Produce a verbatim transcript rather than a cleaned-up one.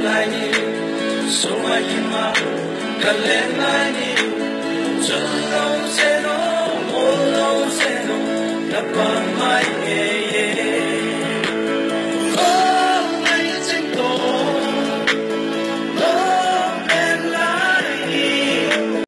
来你，手爱你嘛，可怜来你，这龙谁龙，我龙谁龙，那把麦给。